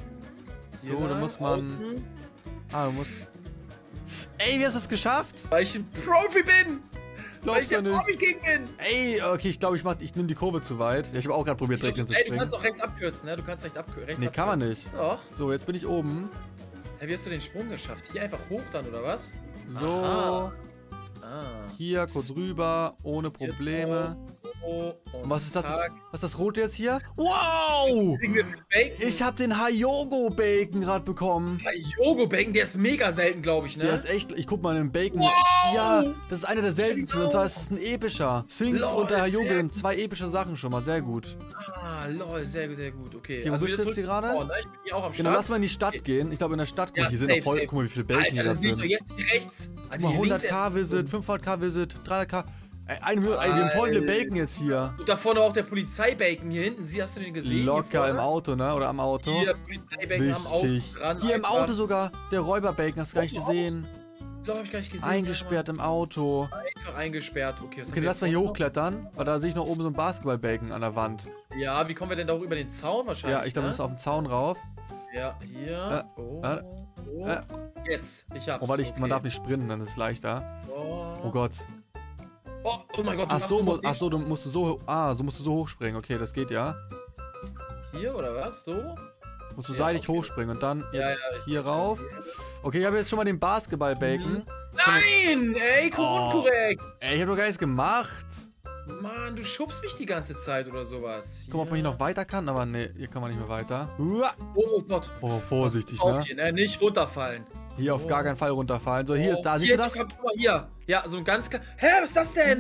Hier So, da lang, muss man... außen. Ah, du musst... Ey, wie hast du es geschafft? Weil ich ein Profi bin. Ich Weil glaub's ich ja der nicht. Profi-King bin. Ey, okay, ich glaube, ich, mach- ich nehme die Kurve zu weit. Ja, ich habe auch gerade probiert, direkt Ey, du hinzuspringen. kannst auch rechts abkürzen, ne? Du kannst rechts abkürzen. Nee, kann man nicht. Doch. So, jetzt bin ich oben. Hey, wie hast du den Sprung geschafft? Hier einfach hoch dann, oder was? So, Aha. Ah. hier kurz rüber, ohne Probleme. Oh, Und was ist das? zack. Was ist das rote jetzt hier? Wow! Signature Bacon. Ich habe den Hayogo-Bacon gerade bekommen. Yogo-Bacon, der ist mega selten, glaube ich, ne? Der ist echt... Ich guck mal in den Bacon. Wow! Ja, das ist einer der seltensten. Und zwar ist es ein epischer. Sphinx Lol, und der Hayogo sehr sind zwei epische Sachen schon mal. Sehr gut. Ah, lol, sehr, sehr gut, okay. Okay, wo bist du jetzt hier gerade? Oh, ne? Ich bin hier auch am Start. Genau, lass mal in die Stadt gehen. Ich glaube, in der Stadt... Guck mal, Ja, hier sind safe, noch voll... safe. Guck mal, wie viele Bacon hier Alter, gerade das siehst du sind. jetzt hier rechts. Guck Alter, mal, hier links hundert K Visit, fünfhundert K Visit, dreihundert K. Ey, eine Million, ey, wir haben voll viele Alter. Bacon jetzt hier. Und da vorne auch der Polizei-Bacon hier hinten. Sie, hast du den gesehen? Locker hier im vorne? Auto, ne? Oder am Auto. Hier, Polizei-Bacon am Auto Wichtig. dran. Hier im einfach. Auto sogar. Der Räuber-Bacon, hast du gar nicht Oh, gesehen. So, hab ich gar nicht gesehen. Eingesperrt im Auto. Ja, einfach eingesperrt. Okay, was Okay, haben wir lass mal jetzt hier noch? hochklettern. Weil da sehe ich noch oben so ein Basketball-Bacon an der Wand. Ja, wie kommen wir denn da auch über den Zaun wahrscheinlich? Ja, ich glaube, wir ne? müssen auf den Zaun rauf. Ja, hier. Äh, oh, äh, oh. äh. Jetzt, ich hab's. Oh, warte, ich, man okay. darf nicht sprinten, dann ist es leichter. Oh, Oh Gott. oh, oh mein Gott, du Ach machst so, noch mu- den- ach so, du musst du so... ho- Ah, so musst du so hochspringen. Okay, das geht ja. Hier oder was? So? Musst du Ja, seitlich okay. hochspringen und dann Ja, jetzt ja, ich- hier rauf. Okay, ich habe jetzt schon mal den Basketball-Bacon. Nein! Ey, Oh. unkorrekt! Ey, ich habe doch gar nichts gemacht. Mann, du schubst mich die ganze Zeit oder sowas. Guck mal, ob man hier noch weiter kann, aber nee, hier kann man nicht mehr weiter. Uah. Oh Gott. Oh, vorsichtig, Auf ne? hier, ne? Nicht runterfallen. Hier auf gar keinen Fall runterfallen. So, hier, Oh, da, siehst hier, du das? Guck mal, hier. Ja, so ein ganz klar. Hä, was ist das denn?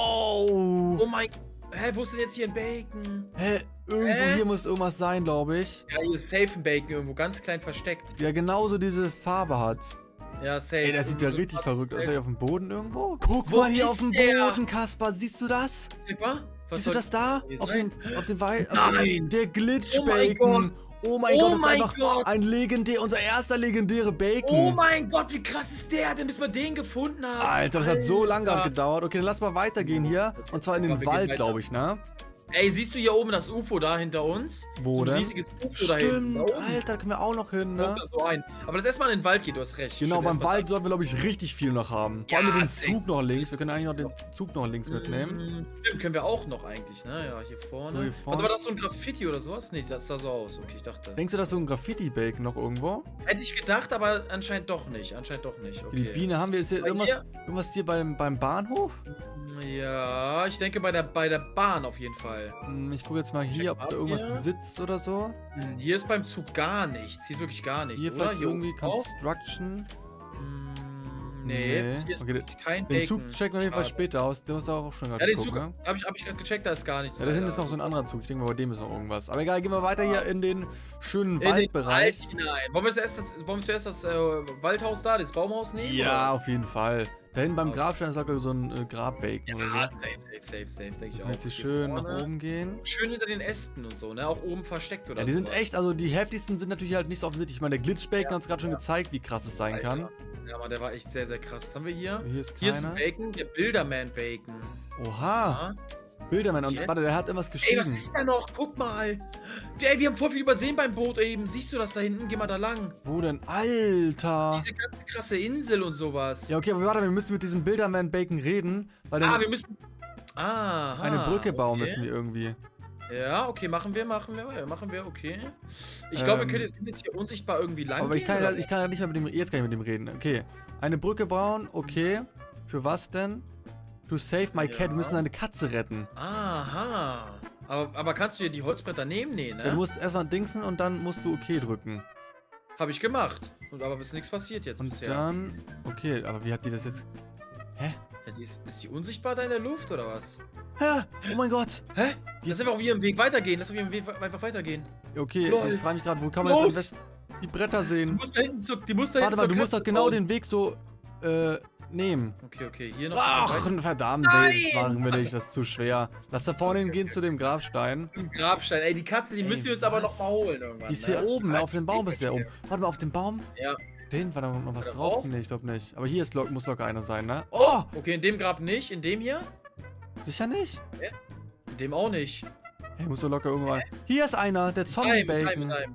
Wow! Oh mein. Hä, wo ist denn jetzt hier ein Bacon? Hä? Irgendwo Hä? hier muss irgendwas sein, glaube ich. Ja, hier ist safe ein Bacon irgendwo, ganz klein versteckt. Der genauso diese Farbe hat. Ja, safe. Ey, der sieht ja So- richtig verrückt aus. Vielleicht auf dem Boden irgendwo? Guck Wo mal hier ist auf dem der? Boden, Kaspar. Siehst du das? Was Siehst du soll- das da? hier Auf sein? dem, auf dem Wei... auf Nein. dem- Der Oh mein Glitch-Bacon. Oh mein Oh Gott, das mein ist einfach Gott. ein legendär, unser erster legendäre Bacon. Oh mein Gott, wie krass ist der denn, bis man den gefunden hat? Alter, das hat so lange gerade Alter. gedauert. Okay, dann lass mal weitergehen hier. Und zwar in Ja, den wir gehen Wald, weiter. glaube ich, ne? Ey, siehst du hier oben das U F O da hinter uns? Wo so ein denn? riesiges U F O da hinten. Stimmt, Da oben. Alter, da können wir auch noch hin, ne? Kommt da so ein. Aber lass erstmal in den Wald gehen, du hast recht. Genau, Stimmt, beim erstmal Wald sollten wir, glaube ich, richtig viel noch haben. Vor allem Ja, mit dem safe. Zug noch links. Wir können eigentlich noch den Zug noch links da- mitnehmen. Mm, Stimmt, können wir auch noch eigentlich, ne? Ja, hier vorne. So, hier vorne. Warte, war das so ein Graffiti oder sowas? Nee, das sah so aus. Okay, ich dachte. Denkst du, dass so ein Graffiti-Bacon noch irgendwo? Hätte ich gedacht, aber anscheinend doch nicht. Anscheinend doch nicht. Okay. Die Biene haben wir jetzt hier Bei irgendwas, dir? irgendwas hier beim, beim Bahnhof? Ja, ich denke bei der, bei der Bahn auf jeden Fall. Hm, Ich gucke jetzt mal hier, ob da ab irgendwas hier. sitzt oder so. Hm, Hier ist beim Zug gar nichts. Hier ist wirklich gar nichts. Hier oder? vielleicht irgendwie oben auch? Construction. Hm, Nee, Nee. hier ist Okay, kein Den Bacon. Zug checken wir auf jeden Fall Schade. später aus. Der muss auch schon Ja, gerade den Zug gucken, ne? hab ich, hab ich gerade gecheckt, da ist gar nichts. Ja, da hinten ist leider. noch so ein anderer Zug. Ich denke mal, bei dem ist noch irgendwas. Aber egal, gehen wir weiter hier in den schönen In den Wald Waldbereich. hinein. Wollen wir zuerst das, wollen wir zuerst das äh, Waldhaus da, das Baumhaus nehmen? Ja, oder? auf jeden Fall. Da hinten beim Okay. Grabstein ist locker so ein äh, Grabbacon Ja, oder so. safe, safe, safe, safe, denke ich Können auch. jetzt hier Hier schön nach vorne. oben gehen. Schön hinter den Ästen und so, ne? Auch oben versteckt oder Ja, die sind sowas. echt, also die heftigsten sind natürlich halt nicht so offensichtlich. Ich meine, der Glitchbacon hat uns gerade schon gezeigt, wie krass es sein kann. Alter. Ja, Mann, der war echt sehr, sehr krass. Was haben wir hier? Hier ist Hier ist keiner. ein Bacon, der Bilderman-Bacon. Oha, Ja. Bilderman. Und Hier? warte, der hat irgendwas Ey, was geschrieben. ist da noch? Guck mal. Ey, wir haben voll viel übersehen beim Boot eben. Siehst du das da hinten? Geh mal da lang. Wo denn? Alter. Diese ganze krasse Insel und sowas. Ja, okay, aber warte, wir müssen mit diesem Bilderman-Bacon reden, weil ah, dann wir müssen... Ah, eine Brücke bauen okay. müssen wir irgendwie. Ja, okay, machen wir, machen wir, ja, machen wir, okay. Ich glaube, Ähm, wir können jetzt, können jetzt hier unsichtbar irgendwie lang Aber ich kann, gehen, ja, oder? ich kann ja nicht mehr mit dem, jetzt kann ich mit dem reden. Okay, eine Brücke bauen, okay. Für was denn? To save my cat, wir Ja. müssen eine Katze retten. Aha. Aber, aber kannst du dir die Holzbretter nehmen? Nee, ne? Ja, du musst erstmal dingsen und dann musst du okay drücken. Hab ich gemacht. Und aber ist nichts passiert jetzt Und bisher. dann, okay, aber wie hat die das jetzt? Hä? Ja, die ist, ist die unsichtbar da in der Luft oder was? Hä? Oh mein Gott. Hä? Lass einfach auf ihrem Weg weitergehen. Lass auf ihrem Weg einfach weitergehen. Okay, Lol. ich frage mich gerade, wo kann man Los. jetzt am besten die Bretter Du sehen? musst da hinten zu, die musst da Warte hinten mal, zur du musst doch Katze genau bauen. den Weg so, äh, nehmen. Okay, okay, hier noch. Ach, ein verdammt, nee, das Nein. machen wir nicht, das ist zu schwer. Lass da vorne hingehen zu dem Grabstein. Grabstein. Ey, die Katze, die Ey, müssen wir uns aber was? noch mal holen irgendwann. Die ist ne? hier oben, ne? Auf dem Baum ist der oben. Warte mal, auf dem Baum? Ja. Den war da noch was Oder drauf? drauf? Nee, ich glaube nicht. Aber hier ist, lo- muss locker einer sein, ne? Oh! Okay, in dem Grab nicht. In dem hier? Sicher nicht? In dem auch nicht. Hey, muss doch locker irgendwann. Hier ist einer, der Time, time, Zombie-Bacon. time.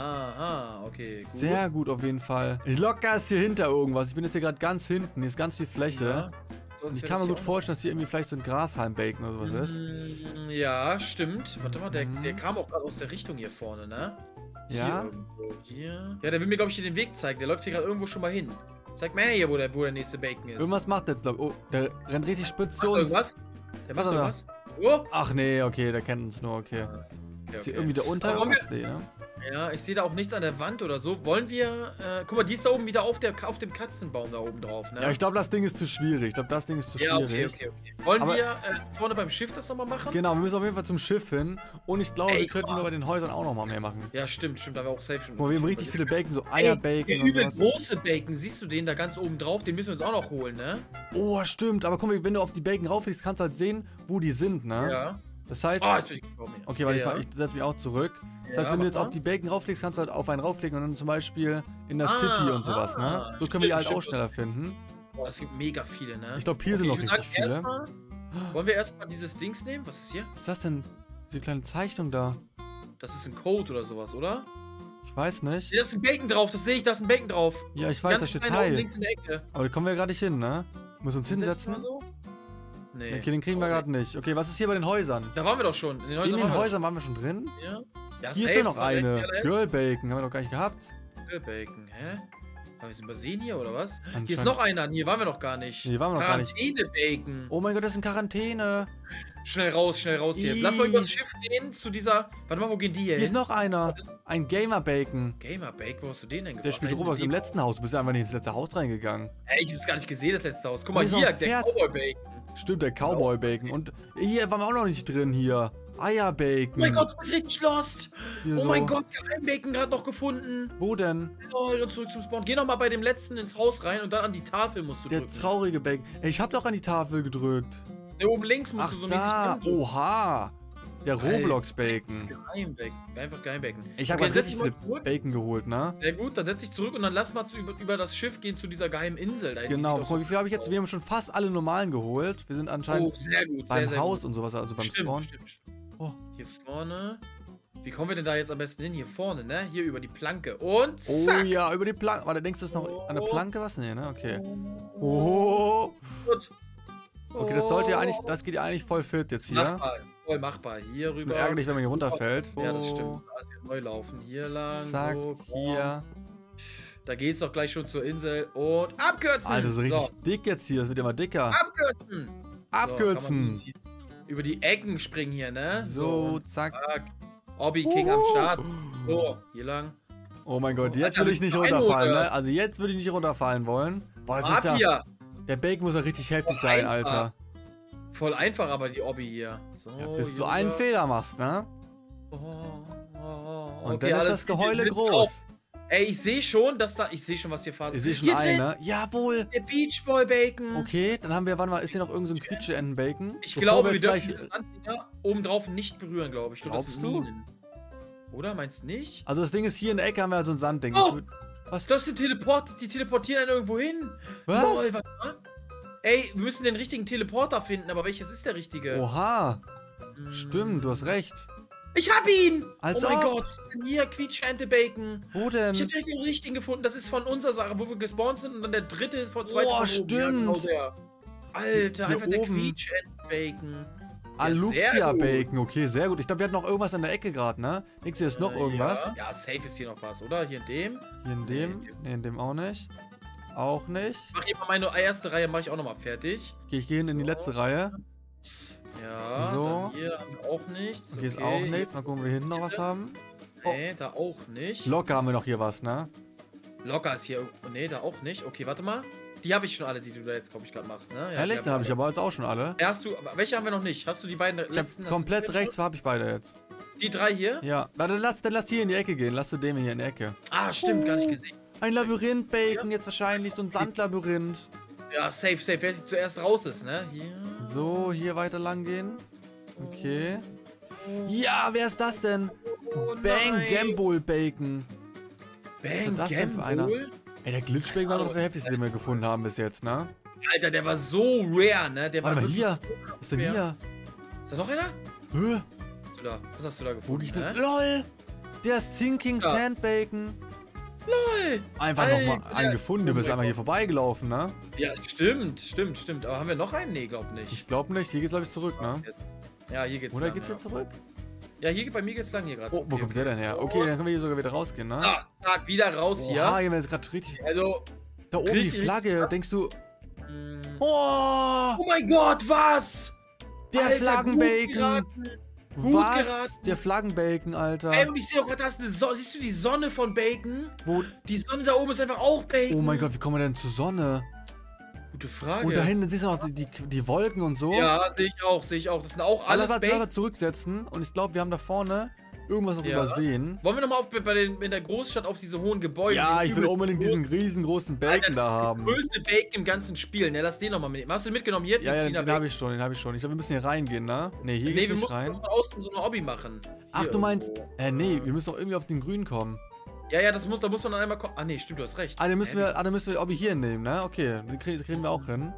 Aha, okay, gut. Sehr gut auf jeden Fall. Locker ist hier hinter irgendwas. Ich bin jetzt hier gerade ganz hinten. Hier ist ganz viel Fläche. Ja. Sonst Und ich wäre kann mir das gut hier vorstellen, dass hier irgendwie vielleicht so ein Grashalm-Bacon oder auch sowas noch- ist. Mm, Ja, stimmt. Warte mal, der, Mhm. der kam auch gerade aus der Richtung hier vorne, ne? Ja? Hier irgendwo. Hier. Ja, der will mir, glaube ich, hier den Weg zeigen. Der läuft hier gerade irgendwo schon mal hin. Zeig mir her hier, wo der, wo der nächste Bacon ist. Irgendwas macht der jetzt, glaube ich. Oh, der rennt richtig spitz zu Macht uns. irgendwas? Der macht Was hat er da? irgendwas? Oh! Ach nee, okay, der kennt uns nur, okay. Okay, Ist hier okay. irgendwie da unter Aber wollen irgendwas? Nee, ne? Ja, ich sehe da auch nichts an der Wand oder so. Wollen wir. Äh, guck mal, die ist da oben wieder auf, der, auf dem Katzenbaum da oben drauf, ne? Ja, ich glaube, das Ding ist zu schwierig. Ich glaube, das Ding ist zu Ja, okay, schwierig. okay, okay. Wollen Aber- wir äh, vorne beim Schiff das nochmal machen? Genau, wir müssen auf jeden Fall zum Schiff hin. Und ich glaube, Ey, wir könnten guck mal. nur bei den Häusern auch noch mal mehr machen. Ja, stimmt, stimmt. Da war auch safe schon. Guck mal, wir haben schon richtig was. viele Bacon, so Ey, Eierbacon der und übel sowas. große Bacon, siehst du den da ganz oben drauf? Den müssen wir uns auch noch holen, ne? Oh, stimmt. Aber guck mal, wenn du auf die Bacon rauflegst, kannst du halt sehen, wo die sind, ne? Ja. Das heißt... Ah, jetzt bin ich gekommen. hier. Okay, warte, ja, ich, mach- ich setze mich auch zurück. Das heißt, Ja, wenn du mach jetzt auf mal. die Bacon rauflegst, kannst du halt auf einen rauflegen und dann zum Beispiel in der Ah, City und sowas, ne? ah, So können wir die halt stimmt, auch stimmt. schneller finden. Boah, es gibt mega viele, ne? Ich glaube, hier sind noch ich richtig sag viele. erstmal- Wollen wir erstmal dieses Dings nehmen? Was ist hier? Was ist das denn? Diese kleine Zeichnung da. Das ist ein Code oder sowas, oder? Ich weiß nicht. Da ist ein Bacon drauf, das sehe ich, da ist ein Bacon drauf. Ja, ich weiß, da Ganz steht klein oben Teil. links in der Ecke. Aber da kommen wir gerade nicht hin, ne? Müssen uns Setzen hinsetzen. wir so? Nee. Okay, den kriegen wir gerade nicht. Okay, was ist hier bei den Häusern? Da waren wir doch schon. In den Häusern. In den waren wir Häusern waren wir schon drin? doch schon. Ja. Ja, Hier ist safe, ja noch das war direkt eine. hier allein. Girl Bacon. Haben wir noch gar nicht gehabt. Girl Bacon, hä? Haben wir es übersehen hier oder was? Hier ist Anscheinend- noch einer. Hier waren wir noch gar nicht. Nee, waren wir noch gar nicht. Quarantäne Bacon. Oh mein Gott, das ist in Quarantäne. Schnell raus, schnell raus hier. Ih. Lass mal übers Schiff gehen zu dieser. Warte mal, wo gehen die hier Hier ist hin? noch einer. Ein Gamer Bacon. Gamer Bacon, wo hast du den denn gefunden? Der spielt Roblox im letzten Haus. Du bist ja einfach nicht ins letzte Haus reingegangen. Ey, ich hab's gar nicht gesehen, das letzte Haus. Guck Oh, mal hier ist hier, noch ein der Pferd. Cowboy Bacon. Stimmt, der Cowboy Bacon. Und hier waren wir auch noch nicht drin hier. Eier Bacon. Oh mein Gott, du bist richtig lost. Hier Oh so. mein Gott, Geheim Bacon gerade noch gefunden. Wo denn? Lol, und zurück zum Spawn. Geh noch mal bei dem letzten ins Haus rein und dann an die Tafel musst du Der drücken. traurige Bacon. Ey, ich hab doch an die Tafel gedrückt. Da oben links musst Ach, du so da. mäßig hin. Oha. Der Alter. Roblox Bacon. Geheim Bacon. Einfach Geheim Bacon. Ich habe okay, okay, dann setz richtig dich mal viele zurück. Bacon geholt, ne? Ja gut, dann setz dich zurück und dann lass mal zu, über, über das Schiff gehen zu dieser geheimen Insel. Da Genau. sieht Guck mal, wie viel habe ich jetzt? Wir haben schon fast alle normalen geholt. Wir sind Oh, anscheinend sehr gut, sehr, beim sehr Haus gut. und sowas, also beim Stimmt, Spawn. stimmt, stimmt. Oh. Hier vorne. Wie kommen wir denn da jetzt am besten hin? Hier vorne, ne? Hier über die Planke. Und Oh zack. ja, über die Planke. Warte, denkst du, das ist noch an der Planke was? Nee, ne? Okay. Oh. Gut. Okay, das sollte ja eigentlich, das geht ja eigentlich voll fit jetzt hier. Machbar, voll machbar. Hier Ist rüber. nur ärgerlich, wenn man hier runterfällt. Ja, das Oh. stimmt. Da ist hier neu laufen. Hier lang. Zack, so, komm. hier. Da geht's doch gleich schon zur Insel. Und abkürzen. Alter, das ist richtig So, dick jetzt hier. Das wird immer dicker. abkürzen. Abkürzen. So, kann man über die Ecken springen hier, ne? So, zack. Zack. Obby King am Start. So, hier lang. Oh mein Gott, jetzt Alter, will ich nicht Alter, runterfallen, oder? ne? Also jetzt würde ich nicht runterfallen wollen. Boah, das Ab ist ja, hier. der Bacon muss ja richtig heftig Boah, sein, einfach. Alter. Voll einfach, aber die Obby hier. So, Ja, bis du Junge. einen Fehler machst, ne? Oh, oh, oh. Und Okay, dann ist alles das gut, Geheule wir sind groß. drauf. Ey, ich sehe schon, dass da. Ich sehe schon, was hier Phase Ich sehe schon Hier einen, drin, ne? Jawohl. Der Beach Boy Bacon. Okay, dann haben wir, warte mal, ist hier noch irgend so ein Quietsche-Enten-Bacon? Ich Bevor glaube, wir jetzt dürfen gleich- diese Sanddinger obendrauf nicht berühren, glaube ich. ich glaub, das Glaubst sind du? Minen. Oder? Meinst du nicht? Also das Ding ist, hier in der Ecke haben wir halt so ein Sandding. Oh! Ich würd- Was? Das sind Teleport, die teleportieren einen irgendwo hin. Was? Lol, warte mal. Ey, wir müssen den richtigen Teleporter finden, aber welches ist der richtige? Oha, Hm. stimmt, du hast recht. Ich hab ihn! Als oh mein ob. Gott, was ist denn hier? Quietschente Bacon. Wo denn? Ich hab direkt den richtigen gefunden. Das ist von unserer Sache, wo wir gespawnt sind und dann der dritte von zweite Oh, von oben. stimmt. Ja, genau der. Alter, Hier einfach der oben. Quietschenten-Bacon. Aluxia-Bacon, okay, sehr gut. Ich glaube, wir hatten noch irgendwas in der Ecke gerade, ne? Nix, hier ist noch Äh, irgendwas. Ja. ja, safe ist hier noch was, oder? Hier in dem. Hier in dem, ne, in dem auch nicht. Auch nicht. Mach hier mal meine erste Reihe, mache ich auch nochmal fertig. Okay, ich gehe in die So. letzte Reihe. Ja, So. dann hier haben wir auch nichts. Okay, ist auch nichts. Mal gucken, ob wir hinten noch was haben. Nee, da auch nicht. Locker haben wir noch hier was, ne? Locker ist hier. Oh, nee, da auch nicht. Okay, warte mal. Die habe ich schon alle, die du da jetzt, glaube ich, gerade machst, ne? Ja, Ehrlich? die Dann habe ich wir aber jetzt auch schon alle. alle. Hast du, aber welche haben wir noch nicht? Hast du die beiden Ich habe letzten? hast du komplett die rechts, habe ich beide jetzt. schon? Die drei hier? Ja. Warte, dann lass, dann lass hier in die Ecke gehen. Lass du dem hier in die Ecke. Ah, stimmt, gar nicht gesehen. Ein Labyrinth-Bacon, jetzt wahrscheinlich so ein Sandlabyrinth. Ja, safe, safe. Wer jetzt zuerst raus ist, ne? Hier. So, hier weiter lang gehen. Okay. Ja, wer ist das denn? Oh, Bang nein. Gamble Bacon. Bang, Was ist das denn für einer? Gamble? Ey, der Glitchbacon war doch der heftigste, den wir gefunden haben bis jetzt, ne? Alter, der war so rare, ne? Der Warte war mal, wirklich hier. so Was ist denn rare. hier? Ist da noch einer? Hä? Was hast du da, Was hast du da Wo gefunden? liegt denn? ne? LOL! Der ist Thinking Ja. Sand Bacon. Lol. Einfach Alter. nochmal einen gefunden. Du bist Oh einmal mein hier vorbeigelaufen, ne? Ja, stimmt, stimmt, stimmt. Aber haben wir noch einen? Nee, glaub nicht. Ich glaube nicht. Hier geht's, glaube ich, zurück, ne? Ja, hier geht's Oder lang, geht's ja. jetzt zurück? Ja, hier bei mir geht's lang hier gerade. Oh, wo kommt der denn her? Okay, dann können wir hier sogar wieder rausgehen, ne? Ah, zack, wieder raus Oha, hier. hier haben wir jetzt gerade richtig... Also, Da oben die richtig- Flagge. Denkst du... mh, Oh! oh mein Gott, was? Der Alter, Flaggenbacon! gut geraten. Gut Was? geraten. Der Flaggenbacon, Alter. Ey, und ich sehe auch gerade, da ist eine Sonne. Siehst du die Sonne von Bacon? Wo... Die Sonne da oben ist einfach auch Bacon. Oh mein Gott, wie kommen wir denn zur Sonne? Gute Frage. Und da hinten siehst du noch die, die, die Wolken und so. Ja, sehe ich auch, sehe ich auch. Das sind auch alles Alles aber, Bacon. aber zurücksetzen. Und ich glaube, wir haben da vorne irgendwas noch Ja. übersehen. Wollen wir nochmal bei den, in der Großstadt auf diese hohen Gebäude? Ja, die ich will übel unbedingt groß- diesen riesengroßen Alter, Bacon da das ist haben. der größte Bacon im ganzen Spiel, ne? Lass den nochmal mitnehmen. Hast du den mitgenommen? Hier? Ja, ja, China den habe ich schon, den habe ich schon. Ich glaube, wir müssen hier reingehen, ne? Ne, hier Nee, geht's wir nicht müssen rein. von außen so eine Hobby machen. Ach, Hier du meinst... irgendwo. Äh, nee, wir müssen doch irgendwie auf den Grün kommen. Ja, ja, das muss, da muss man dann einmal kommen. Ah, nee, stimmt, du hast recht. Ah, dann müssen Hä? wir, ah, dann müssen wir die Obby hier nehmen, ne? Okay, die kriegen, die kriegen wir auch hin.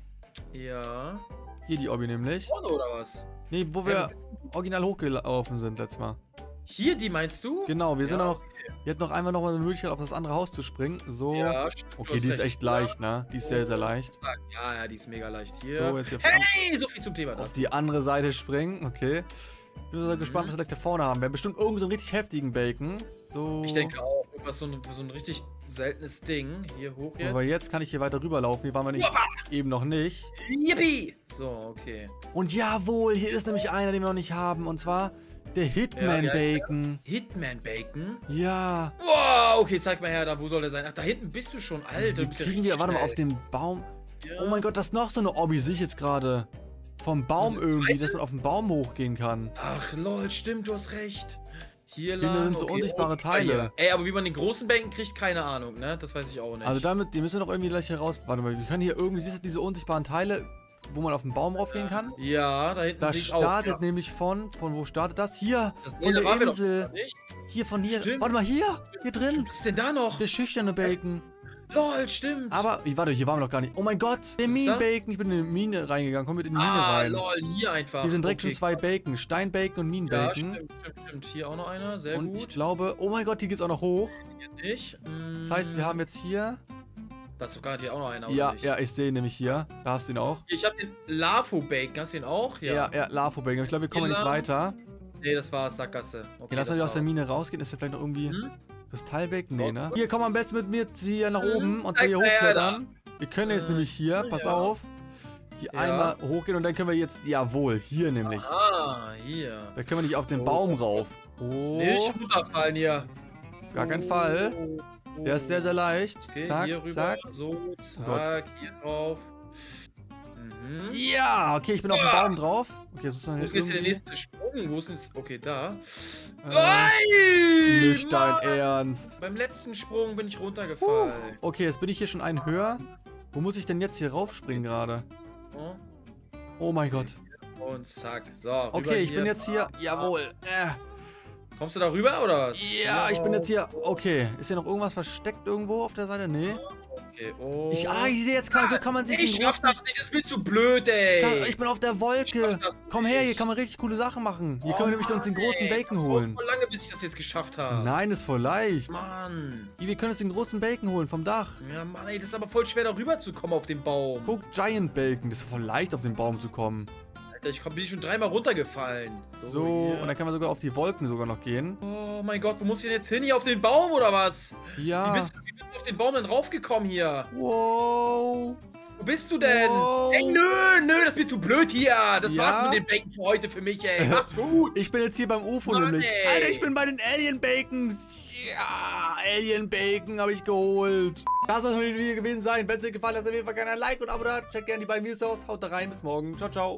Ja. Hier die Obby nämlich. Vorne oder was? Nee, wo wir original hochgelaufen sind letztes Mal. Hier, die meinst du? Genau, wir sind Ja, auch noch... Wir hatten noch einmal noch mal eine Möglichkeit, auf das andere Haus zu springen. So. Ja, stimmt, du Okay, hast die ist recht. echt leicht, ne? Die ist sehr, sehr leicht. Ja, ja, die ist mega leicht hier. So, jetzt hier Hey, so viel zum Thema auf dazu. die andere Seite springen. Okay. Ich bin so Mhm. gespannt, was wir gleich da vorne haben. Wir haben bestimmt irgend so einen richtig heftigen Bacon. So. Ich denke auch, irgendwas so ein, so ein richtig seltenes Ding. Hier hoch jetzt. Aber jetzt kann ich hier weiter rüberlaufen. Hier waren wir nicht, Hoppa! eben noch nicht. Yippie! So, okay. Und jawohl, hier ist nämlich einer, den wir noch nicht haben. Und zwar der Hitman Ja, wie heißt der? Bacon. Hitman Bacon? Ja. Wow, okay, zeig mal her, da, wo soll der sein? Ach, da hinten bist du schon, Alter. Wie Du bist ja kriegen richtig wir, warte mal, schnell. auf den Baum. Ja. Oh mein Gott, das ist noch so eine Obby, sehe ich jetzt gerade. Vom Baum Eine irgendwie, zweite? dass man auf den Baum hochgehen kann. Ach, lol, stimmt, du hast recht. Hier Hier lang, sind so unsichtbare und Teile. hier. Ey, aber wie man den großen Bacon kriegt, keine Ahnung, ne? Das weiß ich auch nicht. Also damit, die müssen wir doch irgendwie gleich hier raus. Warte mal, wir können hier irgendwie, siehst du diese unsichtbaren Teile, wo man auf den Baum raufgehen kann? Ja, da hinten Das sehe ich startet auch, ja. nämlich von, von wo startet das? Hier, Das- von nee, da der waren wir doch Insel. noch nicht. Hier von hier. Stimmt. Warte mal, hier, hier drin. Was ist denn da noch? Der schüchterne Bacon. Lol, stimmt. Aber, ich- warte, hier waren wir noch gar nicht. Oh mein Gott, der ist Minen-Bacon. Ich bin in die Mine reingegangen. Komm mit in die Mine ah, rein. lol, hier einfach. Hier sind direkt okay. schon zwei Bacon. Stein-Bacon und Ja, Minen-Bacon. stimmt, stimmt, stimmt. Hier auch noch einer, sehr Und gut. ich glaube, oh mein Gott, hier geht's auch noch hoch. Hier nicht. Mm, Das heißt, wir haben jetzt hier. Da ist sogar hier auch noch einer, Ja, oder nicht? ja, ich sehe ihn nämlich hier. Da hast du ihn auch. Ich habe den Lafo-Bacon, hast du den auch? Ja, ja, Lafo-Bacon. Ich glaube, wir kommen Hier nicht lang. weiter. Nee, das war Sackgasse. Okay, Okay, lass mal das hier aus der war's. Mine rausgehen. Ist da vielleicht noch irgendwie Hm? Kristallbacon? Nee, ne? Oh. Hier, komm am besten mit mir hier nach Hm, oben und zwar hier zeig mal her, hochklettern. Wir können jetzt Äh, nämlich hier, pass ja. auf, hier Ja. einmal hochgehen und dann können wir jetzt, jawohl, hier nämlich. Ah, hier. Da können wir nicht auf den Oh. Baum rauf. Oh, Nee, nicht runterfallen hier. gar kein Fall. Der ist sehr, sehr leicht. Okay, zack, hier rüber. zack. So, zack, Gott. hier drauf. Mhm. Ja, okay, ich bin auf dem Ja. Baum drauf. Okay, jetzt muss man Wo hier ist jetzt der irgendwie... nächste Sprung? Wo ist denn jetzt... Okay, da. Äh, Nein! nicht dein Mann! Ernst. Beim letzten Sprung bin ich runtergefallen. Okay, jetzt bin ich hier schon einen höher. Wo muss ich denn jetzt hier raufspringen gerade? Oh. Oh mein Gott. Und zack. So, rüber Okay, ich hier. bin jetzt hier. Jawohl. Äh. Kommst du da rüber, oder was? Ja, ich bin jetzt hier. Okay. Ist hier noch irgendwas versteckt irgendwo auf der Seite? Nee. Okay, oh. Ich, ah, ich sehe jetzt, kann, so kann man sich Ich den schaff großen... das nicht, das bist du blöd, ey. Kann, ich bin auf der Ich Wolke. schaff das Komm her, hier nicht. kann man richtig coole Sachen machen. Hier Oh können wir nämlich uns den Mann, großen ey, Bacon das holen. dauert voll lange, bis ich das jetzt geschafft habe. Nein, ist voll leicht. Mann. Hier, wir können uns den großen Bacon holen vom Dach. Ja, Mann, ey, das ist aber voll schwer, da rüber zu kommen auf den Baum. Guck, Giant Bacon. Das ist voll leicht, auf den Baum zu kommen. Alter, ich komm, bin schon dreimal runtergefallen. So, hier. und dann kann man sogar auf die Wolken sogar noch gehen. Oh mein Gott, wo muss ich denn jetzt hin? Hier auf den Baum, oder was? Wie Ja. bist, wie bist du auf den Baum denn raufgekommen hier? Wow. Wo bist du denn? Wow. Ey, nö, nö, das ist mir zu blöd hier. Das Ja? war's mit dem Bacon für heute für mich, ey. Mach's gut. Ich bin jetzt hier beim U F O Mann, nämlich. ey. Alter, ich bin bei den Alien Bacons. Ja, Alien Bacon habe ich geholt. Das soll das Video gewesen sein. Wenn es euch gefallen hat, lasst auf jeden Fall gerne ein Like und ein Abo da. Checkt gerne die beiden Videos aus. Haut da rein. Bis morgen. Ciao, ciao.